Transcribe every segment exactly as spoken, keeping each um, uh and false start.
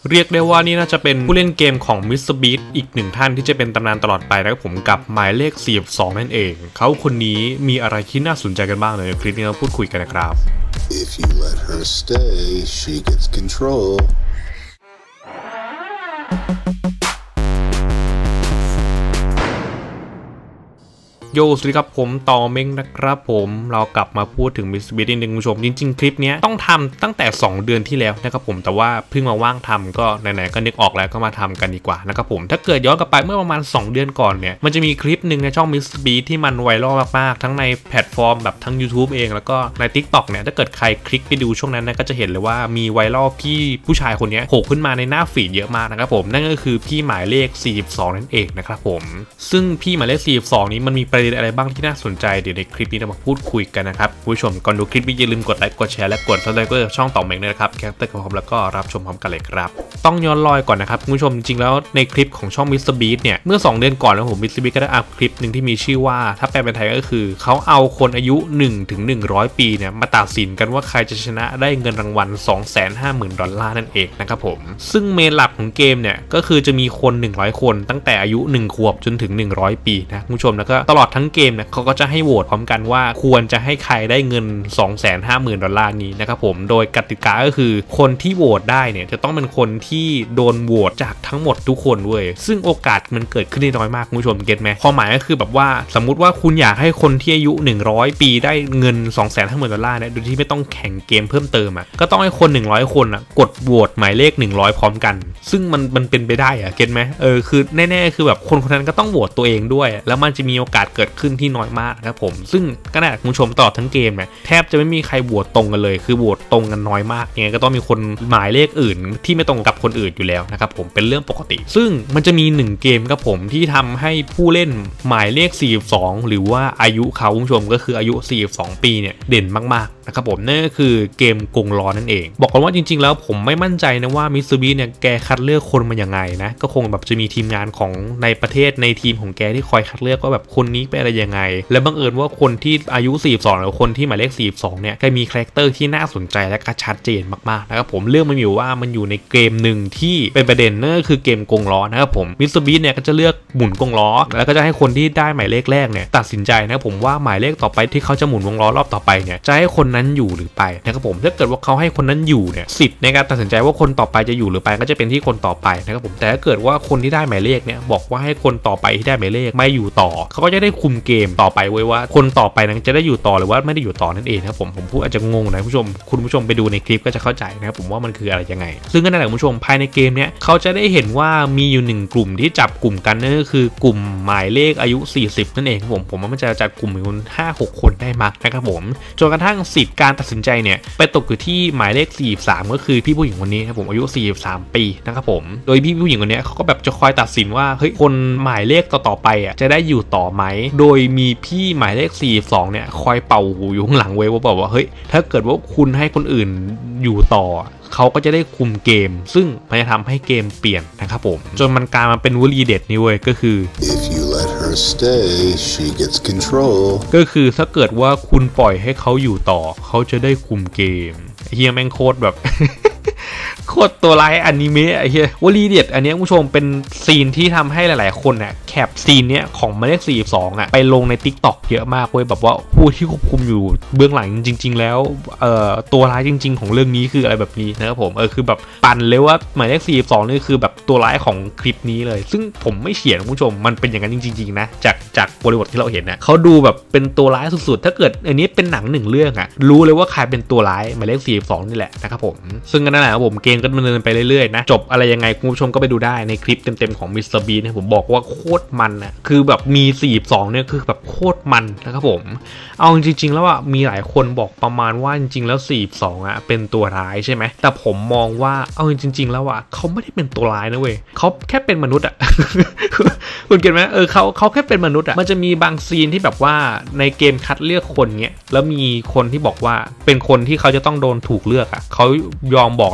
เรียกได้ว่านี่น่าจะเป็นผู้เล่นเกมของ มิสเตอร์ Beast อีกหนึ่งท่านที่จะเป็นตำนานตลอดไปนะครับผมกับหมายเลขสี่สิบสองนั่นเองเขาคนนี้มีอะไรที่น่าสนใจกันบ้างในคลิปนี้เราพูดคุยกันนะครับ If you let her stay, she gets control. โยสวัสดีครับผมต่อเม้งนะครับผมเรากลับมาพูดถึง มิสเตอร์ Beast นิดนึงคุณผู้ชมจริงๆคลิปนี้ต้องทำตั้งแต่สองเดือนที่แล้วนะครับผมแต่ว่าเพิ่งมาว่างทำก็ไหนๆก็นึกออกแล้วก็มาทำกันดีกว่านะครับผมถ้าเกิดย้อนกลับไปเมื่อประมาณสองเดือนก่อนเนี่ยมันจะมีคลิปหนึ่งในช่อง มิสเตอร์ Beast ที่มันไวรัลมากๆทั้งในแพลตฟอร์มแบบทั้ง YouTube เองแล้วก็ใน TikTok เนี่ยถ้าเกิดใครคลิกไปดูช่วงนั้นนะก็จะเห็นเลยว่ามีไวรัลพี่ผู้ชายคนนี้โผล่ขึ้นมาในหน้าฟีดเยอะมากนะครับผมนั่นก็คือพี่หมายเลขสี่สิบสองนั่นเองนะครับผมซึ่งพี่หมายเลขสี่สิบสองนี้มันมีประเด็นอะไรบ้างที่น่าสนใจเดี๋ยวในคลิปนี้เรามาพูดคุยกันนะครับผู้ชมก่อนดูคลิปนี้อย่าลืมกดไลค์กดแชร์และกด ซับสไครบ์ ช่องต่อเมงด้วยนะครับแคปเตอร์กับผมแล้วก็รับชมพร้อมกันเลยครับต้องย้อนรอยก่อนนะครับผู้ชมจริงๆแล้วในคลิปของช่อง มิสเตอร์ Beast เนี่ยเมื่อสองเดือนก่อนนะผม มิสเตอร์ Beast ก็ได้อัพคลิปหนึ่งที่มีชื่อว่าถ้าแปลเป็นไทยก็คือเขาเอาคนอายุหนึ่งถึงหนึ่งร้อยปีเนี่ยมาตัดสินกันว่าใครจะชนะได้เงินรางวัล สองแสนห้าหมื่น ดอลลาร์นั่นเองนะครับผมซึ่งเมนหลักของเกมเนี่ยก็คือจะมีคนหนึ่งร้อยคนตั้งแต่อายุหนึ่งขวบจนถึงหนึ่งร้อยปีนะผู้ชมแล้วก็ตลอดทั้งเกมเนี่ยเขาก็จะให้โหวตพร้อมกันว่าควรจะให้ใครได้เงิน สองแสนห้าหมื่น ดอลลาร์นี้นะครับผมโดยกติกาก็คือคนที่โหวตได้เนี่ยจะต้องเป็นคนที่โดนโหวตจากทั้งหมดทุกคนเว้ยซึ่งโอกาสมันเกิดขึ้นได้น้อยมากคุณผู้ชมเก็ตไหมความหมายก็คือแบบว่าสมมุติว่าคุณอยากให้คนที่อายุหนึ่งร้อยปีได้เงิน สองแสนห้าหมื่น ดอลลาร์เนี่ยโดยที่ไม่ต้องแข่งเกมเพิ่มเติมอ่ะก็ต้องให้คนหนึ่งร้อยคนอ่ะกดโหวตหมายเลขหนึ่งร้อยพร้อมกันซึ่งมันมันเป็นไปได้อ่ะเก็ตไหมเออคือแน่ๆคือแบบคนคนนั้นก็ต้องโหวตตัวเองด้วยแล้วมันจะมีโอกาสเกิดขึ้นที่น้อยมากนะครับผมซึ่งก็น่าคุณผู้ชมตลอดทั้งเกมเนี่ยแทบจะไม่มีใครโหวตตรงกันเลยคือโหวตตรงกันน้อยมากยังไงก็ต้องมีคนหมายเลขอื่นที่ไม่ตรงกับคนอื่นอยู่แล้วนะครับผมเป็นเรื่องปกติซึ่งมันจะมีหนึ่งเกมครับผมที่ทำให้ผู้เล่นหมายเลขสี่สิบสองหรือว่าอายุเขาคุณผู้ชมก็คืออายุสี่สิบสองปีเนี่ยเด่นมากๆนะครับผมนั่นก็คือเกมกงล้อนั่นเองบอกกันว่าจริงๆแล้วผมไม่มั่นใจนะว่า มิสเตอร์ Beast เนี่ยแกคัดเลือกคนมาอย่างไงนะก็คงแบบจะมีทีมงานของในประเทศในทีมของแกที่คอยคัดเลือกว่าแบบคนนี้เป็นอะไรยังไงและบังเอิญว่าคนที่อายุสี่สิบสองหรือคนที่หมายเลขสี่สิบสองเนี่ยแกมีคาแรคเตอร์ที่น่าสนใจและก็ชัดเจนมากๆนะครับผมเรื่องมันอยู่ว่ามันอยู่ในเกมหนึ่งที่เป็นประเด็นนั่นก็คือเกมกงล้อนะครับผม มิสเตอร์ Beast เนี่ยก็จะเลือกหมุนกงล้อแล้วก็จะให้คนที่ได้หมายเลขแรกเนี่ยตัดสินใจนะครับผมว่าหมายเลขต่อไปที่เขาจะหมุนวงล้อรอบต่อไปเนี่ยจะให้คนนั้นอยู่หรือไปนะครับผมถ้าเกิดว่าเขาให้คนนั้นอยู่เนี่ยสิทธิ์ในการตัดสินใจว่าคนต่อไปจะอยู่หรือไปก็จะเป็นที่คนต่อไปนะครับผมแต่ถ้าเกิดว่าคนที่ได้หมายเลขเนี่ยบอกว่าให้คนต่อไปที่ได้หมายเลขไม่อยู่ต่อเขาก็จะได้คุมเกมต่อไปไว้ว่าคนต่อไปนั้นจะได้อยู่ต่อหรือว่าไม่ได้อยู่ต่อนั่นเองครับผมผมพูดอาจจะงงนะผู้ชมคุณผู้ชมไปดูในคลิปก็จะเข้าใจนะครับผมว่ามันคืออะไรยังไงซึ่งก็นั่นแหละคุณผู้ชมภายในเกมเนี้ยเขาจะได้เห็นว่ามีอยู่หนึ่งกลุ่มที่จับกลุ่มกันนั่นก็คือกลุ่มหมายเลขอายุสี่สิบนั่นเองครับผมผมว่ามันจะจัดกลุ่มอยู่ห้าหกคนได้มากนะครับผมจนกระทั่งสิทธิ์การตัดสินใจเนี่ยไปตกอยู่ที่หมายเลขสี่สิบสามก็คือพี่ผู้หญิงคนนี้ครับผมอายุสี่สิบสามปีนะครับผมโดยพี่ผู้หญิงคนนี้เขาก็แบบจะคอยตัดสินว่าเฮ้ยคนหมายเลขต่อๆไปอ่ะจะได้อยู่ต่อไหมโดยมีพี่หมายเลขสี่สิบสองเนี่ยคอยเป่าหูอยู่ข้างหลังเว้ยว่าบอกว่าเฮ้ยถ้าเกิดว่าคุณให้คนอื่นอยู่ต่อเขาก็จะได้คุมเกมซึ่งมันจะทำให้เกมเปลี่ยนนะครับผมจนมันกลายมาเป็นวลีเด็ดนี่เว้ยก็คือ If you let her stay, she gets control. ก็คือถ้าเกิดว่าคุณปล่อยให้เขาอยู่ต่อเขาจะได้คุมเกมเฮียแม่งโคตรแบบ โคตรตัวร้ายอนิเมะไอ้เหี้ยวลีเด็ดอันนี้คุณผู้ชมเป็นซีนที่ทำให้หลายๆคนน่ะแคปซีนเนี้ยของหมายเลขสี่สิบสองอ่ะไปลงใน TikTok เยอะมากเว้ยแบบว่าผู้ที่ควบคุมอยู่เบื้องหลังจริงๆแล้วเอ่อตัวร้ายจริงๆของเรื่องนี้คืออะไรแบบนี้นะครับผมเออคือแบบปั่นเลยว่าหมายเลขสี่สิบสองนี่คือแบบตัวร้ายของคลิปนี้เลยซึ่งผมไม่เฉียดคุณผู้ชมมันเป็นอย่างนั้นจริงๆนะจากจากบริบทที่เราเห็นนะเขาดูแบบเป็นตัวร้ายสุดๆถ้าเกิดอันนี้เป็นหนังหนึ่งเรื่องอ่ะรู้เลยว่าใครเป็นตัวร้ายหมายเลขสี่สิบสองนี่แหละนะครับผมซึ่งก็นั่นแหละครับผมเกมก็ดำเนินไปเรื่อยๆนะจบอะไรยังไงคุณผู้ชมก็ไปดูได้ในคลิปเต็มๆของ มิสเตอร์ Beast นะผมบอกว่าโคตรมันนะคือแบบมีสี่สิบสองเนี่ยคือแบบโคตรมันนะครับผมเอาจริงๆแล้วอ่ะมีหลายคนบอกประมาณว่าจริงๆแล้วสี่สิบสองอ่ะเป็นตัวร้ายใช่ไหมแต่ผมมองว่าเอาจริงๆแล้วอ่ะเขาไม่ได้เป็นตัวร้ายนะเว้ยเขาแค่เป็นมนุษย์อ่ะ คุณเก็ทไหมเออเขาเขาแค่เป็นมนุษย์อ่ะมันจะมีบางซีนที่แบบว่าในเกมคัดเลือกคนเนี้ยแล้วมีคนที่บอกว่าเป็นคนที่เขาจะต้องโดนถูกเลือกอ่ะเขายอมบอกเลยว่าเขาจะ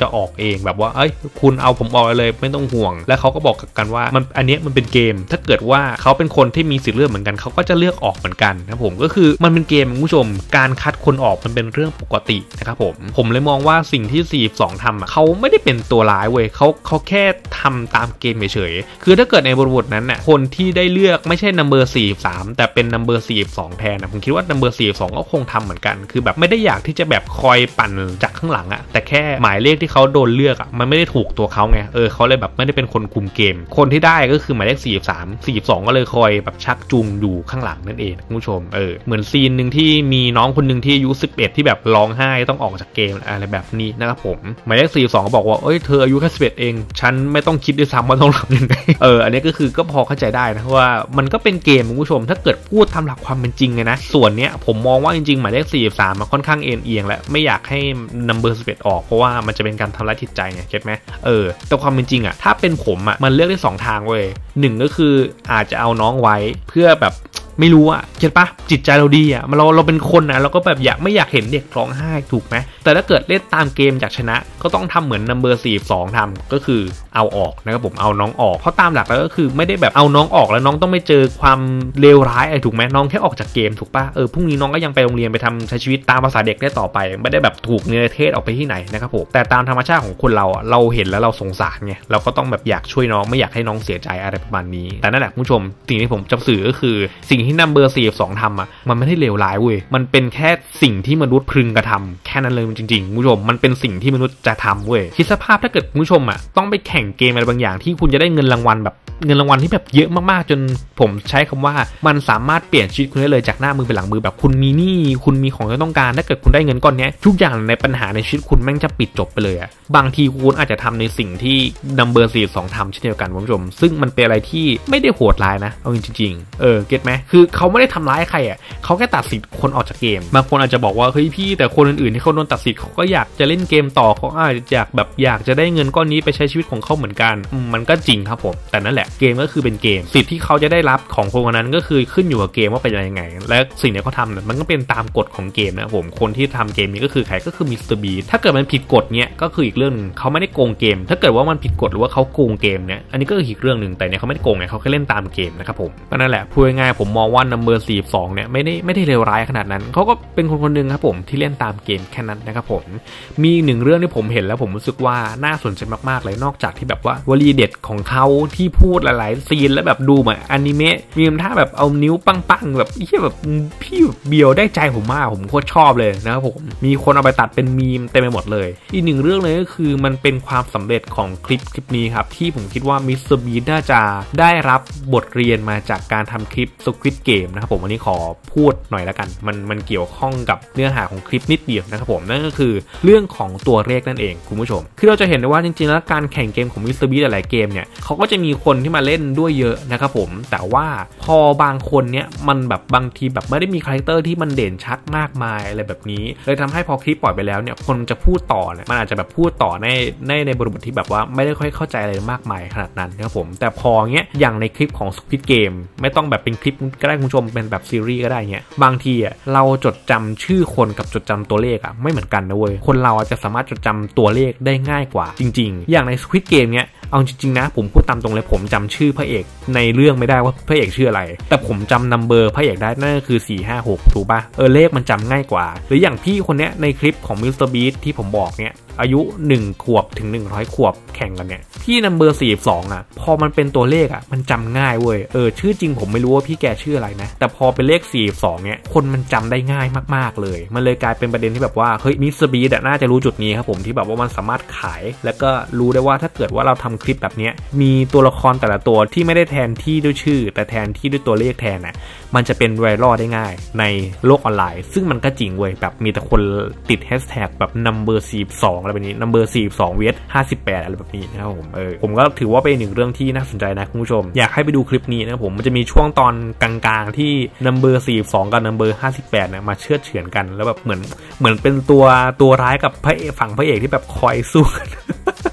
จะออกเองแบบว่าเอ้ยคุณเอาผมออกเลยไม่ต้องห่วงและเขาก็บอกกันว่ามันอันนี้มันเป็นเกมถ้าเกิดว่าเขาเป็นคนที่มีสิทธิ์เลือกเหมือนกันเขาก็จะเลือกออกเหมือนกันนะผมก็คือมันเป็นเกมคุณผู้ชมการคัดคนออกมันเป็นเรื่องปกตินะครับผมผมเลยมองว่าสิ่งที่สี่สิบสองทำอ่ะเขาไม่ได้เป็นตัวร้ายเว้ยเขาเขาแค่ทำตามเกมเฉยๆคือถ้าเกิดในบทบทนั้นน่ะคนที่ได้เลือกไม่ใช่ number สี่สิบสามแต่เป็น number สี่สิบสองแทนนะผมคิดว่า number สี่สิบสองก็คงทำเหมือนกันคือแบบไม่ได้อยากที่จะแบบคอยปั่นจากข้างหลังอ่ะแต่แค่หมายเลขที่เขาโดนเลือกอ่ะมันไม่ได้ถูกตัวเขาไงเออเขาเลยแบบไม่ได้เป็นคนคุมเกมคนที่ได้ก็คือหมายเลขสี่สิบสาม สี่สิบสองก็เลยคอยแบบชักจูงอยู่ข้างหลังนั่นเองคุณผู้ชมเออเหมือนซีนนึงที่มีน้องคนนึงที่อายุสิบเอ็ดที่แบบร้องไห้ต้องออกจากเกมอะไรแบบนี้นะครับผมหมายเลขสี่สิบสองก็บอกว่าเอ้ยเธออายุแค่สิบเอ็ดเองฉันไม่ต้องคิดด้วยซ้ำว่าต้องทำยังไงเอออันนี้ก็คือก็พอเข้าใจได้นะว่ามันก็เป็นเกมคุณผู้ชมถ้าเกิดพูดทำหลักความเป็นจริงเลยนะส่วนเนี้ยผมมองว่าจริงๆหมายเลขสี่สิบสามมันค่อนข้างเอ็นเอียงและไม่อยากให้ number สิบเอ็ดออกเพราะว่ามันจะเป็นการทำร้ายจิตใจไงเก็ทไหมเออแต่ความเป็นจริงอ่ะถ้าเป็นผมอ่ะมันเลือกได้สองทางเว้ยหนึ่งก็คืออาจจะเอาน้องไว้เพื่อแบบไม่รู้อ่ะเก็ทปะจิตใจเราดีอ่ะเราเราเป็นคนนะเราก็แบบอยากไม่อยากเห็นเด็กร้องไห้ถูกไหมแต่ถ้าเกิดเล่นตามเกมจากชนะก็ต้องทำเหมือน number สี่สิบสองทำก็คือเอาออกนะครับผมเอาน้องออกเพราะตามหลักแล้วก็คือไม่ได้แบบเอาน้องออกแล้วน้องต้องไม่เจอความเลวร้ายอะไรถูกไหมน้องแค่ออกจากเกมถูกปะเออพรุ่งนี้น้องก็ยังไปโรงเรียนไปทำใช้ชีวิตตามภาษาเด็กได้ต่อไปไม่ได้แบบถูกเนรเทศออกไปที่ไหนนะครับผมแต่ตามธรรมชาติของคนเราอ่ะเราเห็นแล้วเราสงสารไงเราก็ต้องแบบอยากช่วยน้องไม่อยากให้น้องเสียใจอะไรประมาณนี้แต่นั่นแหละผู้ชมสิ่งที่ผมจะสื่อก็คือสิ่งที่ number สี่สิบสองทำอ่ะมันไม่ได้เลวร้ายเว้ยมันเป็นแค่สิ่งที่มนุษย์พึงกระทำแค่นั้นเลยจริงๆผู้ชมมันเป็นสิ่งที่มนุษย์จะทำเว้ยคิดสภาพถ้าเกิดผู้ชมอ่ะต้องไปแข่งเกมอะไรบางอย่างที่คุณจะได้เงินรางวัลแบบเงินรางวัลที่แบบเยอะมากๆจนผมใช้คำว่ามันสามารถเปลี่ยนชีวิตคุณได้เลยจากหน้ามือเป็นหลังมือแบบคุณมีหนี้คุณมีของที่ต้องการถ้าเกิดคุณได้เงินก้อนนี้ทุกอย่างในปัญหาในชีวิตคุณแม่งจะปิดจบไปเลยอ่ะบางทีคุณอาจจะทำในสิ่งที่ number สี่สิบสองทำเช่นเดียวกันคุณผู้ชมซึ่งมันเป็นอะไรที่ไม่ได้โหดร้ายนะเอาจริงๆเออเก็ทไหมคือเขาไม่ได้ทำร้ายใครอ่ะเขาแค่ตัดสิทธิ์คนออกจากเกมบางคนอาจจะบอกว่าเฮ้ยพี่แต่คนอื่นๆที่เขาโดนตัดสิทธิ์เขาก็อยากจะเล่นเกมต่อเขาอาจจะอยากแบบอยากจะได้เงินก้อนนี้ไปใช้ชีวิตของเขาเหมือนกันมันก็จริงครับผมแต่นั่นแหละเกมก็คือเป็นเกมสิทธิ์ที่เขาจะได้รับของคนนั้นก็คือขึ้นอยู่กับเกมว่าเป็นยังไงและสิ่งที่เขาทำเนี่ยมันก็เป็นตามกฎของเกมนะผมคนที่ทำเกมนี้ก็คือใครก็คือมิสเตอร์บีถ้าเกิดมันผิดกฎเนี้ยก็คืออีกเรื่องนึงเขาไม่ได้โกงเกมถ้าเกิดว่ามันผิดกฎหรือว่าเขาโกงเกมเนี่ยอันนี้ก็คืออีกเรื่องนึงแต่เนี่ยเขาไม่ได้โกงไงเขาแค่เล่นตามเกมนะครับผมก็นั่นแหละพูดง่ายๆผมมองว่า number สี่สิบสองเนี่ยไม่ได้ไม่ได้เลวร้ายขนาดนั้นเขาก็เป็นคนคนนึงครับผมที่เล่นตามเกมแค่นั้นนะครับผมมีหนึ่งเรื่องที่ผมเห็นแล้วผมรู้สึกว่าน่าสนใจมากๆเลยนอกจากที่แบบว่าวลีเด็ดของเขาที่พูดหลายๆซีนแล้วแบบดูเหมือนอนิเมะมีท่าแบบเอานิ้วปังๆแบบเหี้ยแบบพี่เบียวได้ใจผมมากผมโคตรชอบเลยนะครับผมมีคนเอาไปตัดเป็นมีมเต็มไปหมดเลยอีกหนึ่งเรื่องเลยก็คือมันเป็นความสำเร็จของคลิปคลิปนี้ครับที่ผมคิดว่ามิสเตอร์บีน่าจะได้รับบทเรียนมาจากการทำคลิป Squid Game นะครับผมวันนี้ขอพูดหน่อยละกันมันมันเกี่ยวข้องกับเนื้อหาของคลิปนิดเดียวนะครับผมนั่นก็คือเรื่องของตัวเลขนั่นเองคุณผู้ชมคือเราจะเห็นได้ว่าจริงๆแล้วการแข่งเกมของมิสเตอร์บีหลายๆเกมเนี่ยเขาก็จะมีคนที่มาเล่นด้วยเยอะนะครับผมแต่ว่าพอบางคนเนี่ยมันแบบบางทีแบบไม่ได้มีคาแรคเตอร์ที่มันเด่นชัดมากมายอะไรแบบนี้เลยทำให้พอคลิปปล่อยไปแล้วเนี่ยคนจะพูดต่อเนี่ยมันอาจจะแบบพูดต่อในในในบริบทที่แบบว่าไม่ได้ค่อยเข้าใจอะไรมากมายขนาดนั้นนะครับผมแต่พอเงี้ยอย่างในคลิปของ Squid Game ไม่ต้องแบบเป็นคลิปก็ได้คุณผู้ชมเป็นแบบซีรีส์ก็ได้เงี้ยบางทีอ่ะเราจดจำชื่อคนกับจดจำตัวเลขอ่ะไม่เหมือนกันนะเว้ยคนเราจะสามารถจดจำตัวเลขได้ง่ายกว่าจริงๆอย่างใน Squid Game เนี้ยเอาจริงๆนะผมพูดตามตรงเลยผมจำชื่อพระเอกในเรื่องไม่ได้ว่าพระเอกชื่ออะไรแต่ผมจำนัมเบอร์พระเอกได้นั่นก็คือสี่ ห้า หกถูกป่ะเออเลขมันจำง่ายกว่าหรืออย่างพี่คนเนี้ยในคลิปของ มิสเตอร์ Beast ที่ผมบอกเนี้ยอายุหนึ่งขวบถึงหนึ่งร้อยขวบแข่งกันเนี่ยพี่นัมเบอร์สี่สิบสองอ่ะพอมันเป็นตัวเลขอ่ะมันจำง่ายเว้ยเออชื่อจริงผมไม่รู้ว่าพี่แกชื่ออะไรนะแต่พอเป็นเลขสี่สิบสองเนี่ยคนมันจำได้ง่ายมากๆเลยมันเลยกลายเป็นประเด็นที่แบบว่าเฮ้ย มิสเตอร์ Beast น่าจะรู้จุดนี้ครับผมที่แบบว่ามันสามารถขายแล้วก็รู้ได้ว่าถ้าเกิดว่าเราทำคลิปแบบนี้มีตัวละครแต่ละตัวที่ไม่ได้แทนที่ด้วยชื่อแต่แทนที่ด้วยตัวเลขแทนน่ะมันจะเป็นไวรัลได้ง่ายในโลกออนไลน์ซึ่งมันก็จริงเว้ยแบบมีแต่คนติดแฮชแท็กแบบ นัมเบอร์ สี่สิบสองอะไรแบบนี้ นัมเบอร์ สี่สิบสอง vs ห้าสิบแปดอะไรแบบนี้นะครับผมเออผมก็ถือว่าเป็นหนึ่งเรื่องที่น่าสนใจนะคุณผู้ชมอยากให้ไปดูคลิปนี้นะผมมันจะมีช่วงตอนกลางๆที่ นัมเบอร์ สี่สิบสองกับ นัมเบอร์ ห้าสิบแปดเนี่ยมาเชื่อเฉือนกันแล้วแบบเหมือนเหมือนเป็นตัวตัวร้ายกับพระเอกฝั่งพระเอกที่แบบคอยสู้กัน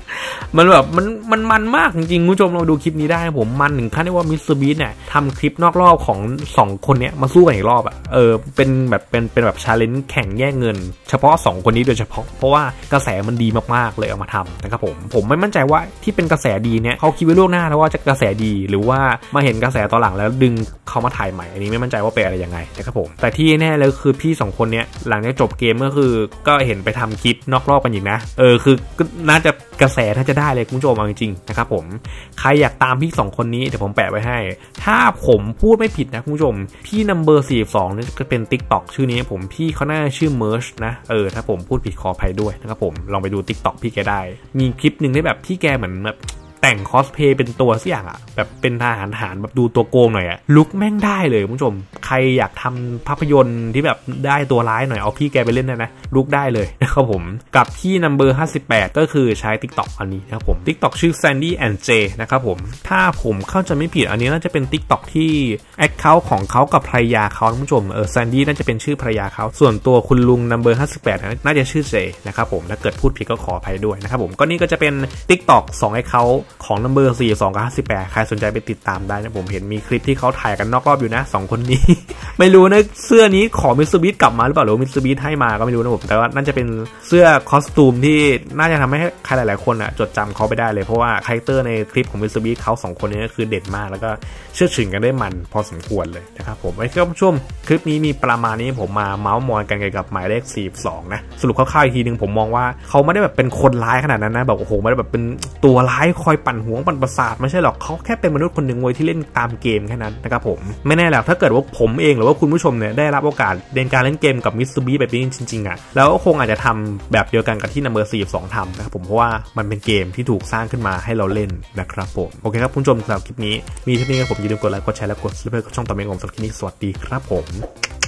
มันแบบมันมันมันมากจริงๆคุณผู้ชมเราดูคลิปนี้ได้ผมมันถึงขั้นที่ว่ามิสเตอร์บีสเนี่ยทำคลิปนอกรอบของสองคนเนี้ยมาสู้กันอีกรอบอ่ะเออเป็นแบบเป็นเป็นแบบชาเลนจ์แข่งแย่งเงินเฉพาะสองคนนี้โดยเฉพาะเพราะว่ากระแสมันดีมากๆเลยเอามาทำนะครับผมผมไม่มั่นใจว่าที่เป็นกระแสดีเนี่ยเขาคิดไว้ล่วงหน้าแล้วว่าจะกระแสดีหรือว่ามาเห็นกระแสตอนหลังแล้วดึงเขามาถ่ายใหม่อันนี้ไม่มั่นใจว่าเป็นอะไรยังไงนะครับผมแต่ที่แน่เลยคือพี่สองคนเนี้ยหลังจากจบเกมก็คือก็เห็นไปทำคลิปนอกรอบกันอีกนะเออคือน่าจะกระแสน่าจะได้เลยคุณผู้ชมจริงๆนะครับผมใครอยากตามพี่สองคนนี้เดี๋ยวผมแปะไว้ให้ถ้าผมพูดไม่ผิดนะคุณผู้ชมพี่ number สี่สิบสองนี่จะเป็น TikTok ชื่อนี้ผมพี่เขาน่าชื่อ Merch นะเออถ้าผมพูดผิดขออภัยด้วยนะครับผมลองไปดู TikTok พี่แกได้มีคลิปนึงที่แบบพี่แกเหมือนแบบแต่งคอสเพย์เป็นตัวสักอย่างอะแบบเป็นทหารหารแบบดูตัวโกงหน่อยอะลุคแม่งได้เลยคุณผู้ชมใครอยากทำภาพยนตร์ที่แบบได้ตัวร้ายหน่อยเอาพี่แกไปเล่นได้นะลุคได้เลยนะครับผมกับพี่ number ห้าสิบแปดก็คือใช้ TikTok อันนี้นะครับผม TikTok ชื่อ Sandy and Jay นะครับผมถ้าผมเข้าใจไม่ผิดอันนี้น่าจะเป็น TikTok ที่ account ของเขากับภรรยาเขาคุณผู้ชมเออ Sandy น่าจะเป็นชื่อภรรยาเขาส่วนตัวคุณลุง number ห้าสิบแปดน่าจะชื่อ Jay นะครับผมถ้าเกิดพูดผิดก็ขออภัยด้วยนะครับผมก็นี่ก็จะเป็น TikTok สอง accountของ number สี่สิบสองกับห้าสิบแปดใครสนใจไปติดตามได้นะผมเห็นมีคลิปที่เขาถ่ายกันนอกรอบอยู่นะสองคนนี้ ไม่รู้นะเสื้อนี้ขอมิสเตอร์บีสกลับมาหรือเปล่าหรือมิสเตอร์บีสให้มาก็ไม่รู้นะผมแต่ว่าน่าจะเป็นเสื้อคอสตูมที่น่าจะทำให้ใครหลายๆคนอ่ะจดจำเขาไปได้เลยเพราะว่าคาแรคเตอร์ในคลิปของมิสเตอร์บีสเขาสองคนนี้ก็คือเด่นมากแล้วก็เชื่อถือกันได้มันพอสมควรเลยนะครับผมไอ้ก็ช่วงคลิปนี้มีประมาณนี้ผมมาเมาส์มอยกันเกี่ยวกับหมายเลขสี่สิบสองนะสรุปคร่าวๆอีกทีนึงผมมองว่าเขาไม่ได้แบบเป็นคนร้ายขนาดนั้นนะแบบโอ้โหไม่ได้แบบเป็นตัวร้ายคอยปั่นหัวปั่นประสาทไม่ใช่หรอกเขาแค่เป็นมนุษย์คนหนึ่งเว้ยที่เล่นตามเกมแค่นั้นนะครับผมไม่แน่แหละถ้าเกิดว่าผมเองหรือว่าคุณผู้ชมเนี่ยได้รับโอกาสเรียนการเล่นเกมกับมิสเตอร์บีแบบนี้จริงๆอ่ะแล้วคงอาจจะทำแบบเดียวกันกับที่ number สี่สิบสองทำนะครับผมเพราะว่ามันเป็นเกมที่ถูกสร้างขึ้นมาให้เราเล่นนะครับผมโอเคครับคุณผู้ชมสำหรับคลิปนี้มีเท่านี้ครับผมอย่าลืมกดไลค์กดแชร์และกดซับสไครบ์ช่องต่อไปของผมสำหรับคลิปนี้สวัสดีครับผม